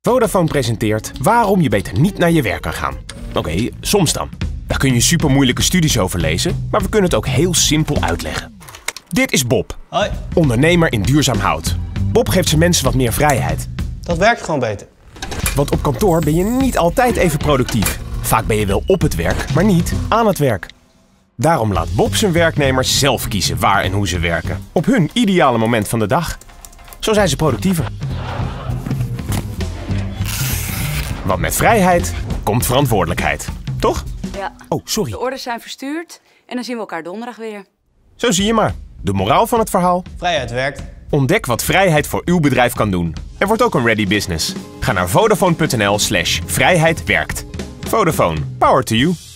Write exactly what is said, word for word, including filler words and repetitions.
Vodafone presenteert waarom je beter niet naar je werk kan gaan. Oké, okay, soms dan. Daar kun je super moeilijke studies over lezen, maar we kunnen het ook heel simpel uitleggen. Dit is Bob, Hoi. Ondernemer in duurzaam hout. Bob geeft zijn mensen wat meer vrijheid. Dat werkt gewoon beter. Want op kantoor ben je niet altijd even productief. Vaak ben je wel op het werk, maar niet aan het werk. Daarom laat Bob zijn werknemers zelf kiezen waar en hoe ze werken. Op hun ideale moment van de dag. Zo zijn ze productiever. Want met vrijheid komt verantwoordelijkheid. Toch? Ja. Oh, sorry. De orders zijn verstuurd en dan zien we elkaar donderdag weer. Zo zie je maar. De moraal van het verhaal? Vrijheid werkt. Ontdek wat vrijheid voor uw bedrijf kan doen. Er wordt ook een ready business. Ga naar vodafone punt n l slash vrijheid werkt. Vodafone. Power to you.